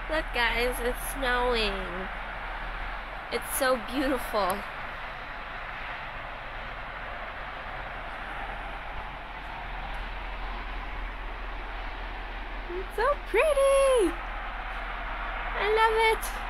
Look guys, it's snowing. It's so beautiful. It's so pretty. I love it.